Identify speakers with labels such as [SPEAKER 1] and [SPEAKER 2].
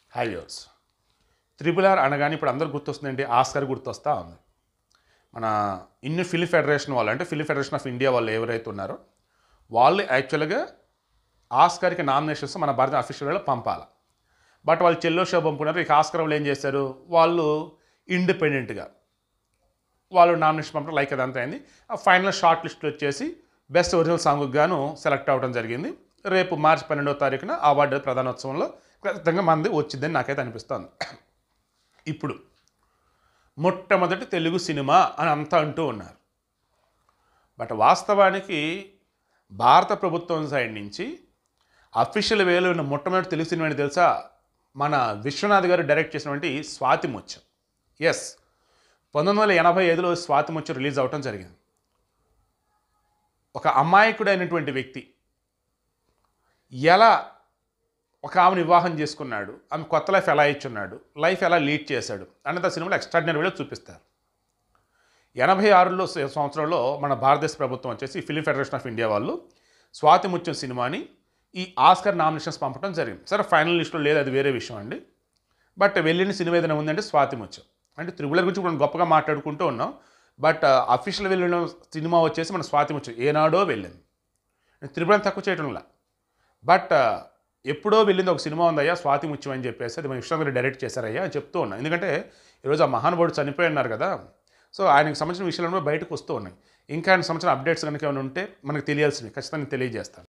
[SPEAKER 1] High viewers. Triple R అనగానే ఇప్పుడు అందరూ గుర్తొస్తుందండి, ఆస్కార్ గుర్తొస్తా ఉంది. మన ఇన్ని ఫిల్మ్ ఫెడరేషన్ వాళ్ళు, అంటే ఫిల్మ్ ఫెడరేషన్ ఆఫ్ ఇండియా వాళ్ళు ఎవరైతే ఉన్నారో వాళ్ళు యాక్చువల్గా ఆస్కార్కి నామినేషన్స్ మన భారత అఫీషియల్లో పంపాలి. బట్ వాళ్ళు చెల్లో షో పంపుకున్నారు. ఇక ఆస్కార్ వాళ్ళు ఏం చేశారు, వాళ్ళు ఇండిపెండెంట్గా వాళ్ళు నామినేషన్ పంపడం లైక్ అదంతా అయింది. ఆ ఫైనల్ షార్ట్ లిస్ట్లో వచ్చేసి బెస్ట్ ఒరిజినల్ సాంగ్కి గాను సెలెక్ట్ అవ్వడం జరిగింది. రేపు మార్చి 12వ తారీఖున అవార్డు ప్రధానోత్సవంలో ఖచ్చితంగా మంది వచ్చిందని నాకైతే అనిపిస్తుంది. ఇప్పుడు మొట్టమొదటి తెలుగు సినిమా అని అంతా అంటూ ఉన్నారు. బట్ వాస్తవానికి భారత ప్రభుత్వం సైడ్ నుంచి అఫీషియల్ వేలో ఉన్న మొట్టమొదటి తెలుగు సినిమా అని తెలుసా? మన విశ్వనాథ్ గారు డైరెక్ట్ చేసినటువంటి స్వాతి ముత్యం. ఎస్, 1985లో స్వాతి ముత్యం రిలీజ్ అవ్వటం జరిగింది. ఒక అమాయకుడైనటువంటి వ్యక్తి ఎలా ఒక ఆమెను వివాహం చేసుకున్నాడు, ఆమె కొత్త లైఫ్ ఎలా ఇచ్చున్నాడు, లైఫ్ ఎలా లీడ్ చేశాడు అన్నది ఆ సినిమాలో ఎక్స్ట్రాడినరీ వేలో చూపిస్తారు. 86లో సంవత్సరంలో మన భారతదేశ ప్రభుత్వం వచ్చేసి ఫిల్మ్ ఫెడరేషన్ ఆఫ్ ఇండియా వాళ్ళు స్వాతి ముత్యం సినిమాని ఈ ఆస్కార్ నామినేషన్స్ పంపడం జరిగింది. సరే, ఫైనల్ లిస్ట్లో లేదు, అది వేరే విషయం అండి. బట్ వెళ్ళిన సినిమా ఏదైనా ఉందంటే స్వాతి ముత్యం. అంటే త్రిబుల్ గురించి మనం గొప్పగా మాట్లాడుకుంటూ ఉన్నాం. బట్ అఫీషియల్ వెళ్ళిన సినిమా వచ్చేసి మన స్వాతి ముత్యం ఏనాడో వెళ్ళింది. త్రిబుల్ తక్కువ చేయడంలా, బట్ ఎప్పుడో వెళ్ళింది ఒక సినిమా ఉందయ్యా స్వాతి ముత్యం అని చెప్పేసి, అది మన విశ్వనాథ్ డైరెక్ట్ చేశారయ్యా అని చెప్తూ ఉన్నాను. ఎందుకంటే ఈరోజు ఆ మహానుభావుడు చనిపోయి ఉన్నారు కదా, సో ఆయనకు సంబంధించిన విషయాలు బయటకు వస్తూ ఉన్నాయి. ఇంకా ఆయన సంబంధించిన అప్డేట్స్ కనుక ఏమైనా ఉంటే మనకు తెలియాల్సినవి ఖచ్చితంగా తెలియజేస్తాను.